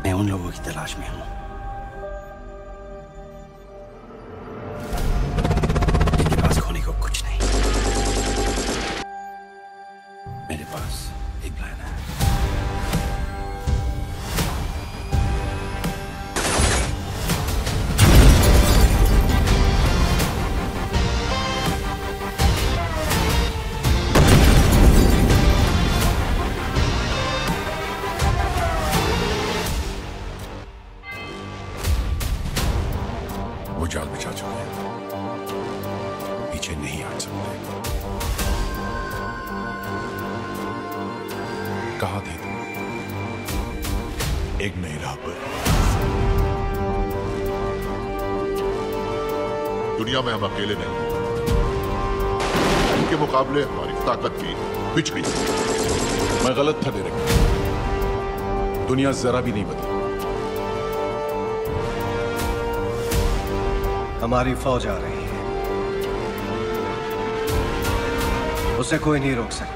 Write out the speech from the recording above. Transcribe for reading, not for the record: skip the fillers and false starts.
मैं उन लोगों की तलाश में हूं जिनके पास खोने को कुछ नहीं। मेरे पास एक प्लान है। वो जाल बिछा चुके हैं, पीछे नहीं हट सकते। कहाँ थे तुम एक नई राह पर? दुनिया में हम अकेले नहीं, इनके मुकाबले हमारी ताकत भी बिछ गई। मैं गलत था डायरेक्टर, दुनिया जरा भी नहीं बदली। हमारी फौज आ रही है, उसे कोई नहीं रोक सकता।